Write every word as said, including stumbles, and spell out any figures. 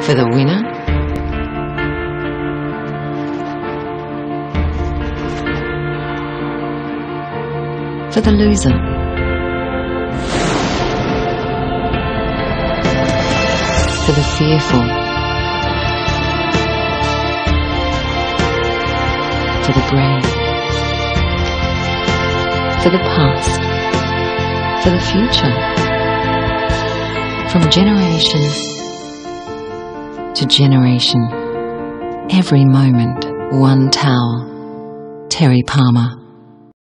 For the winner, for the loser, for the fearful, for the brave, for the past, for the future, from generation to generation, every moment one towel. Terry Palmer.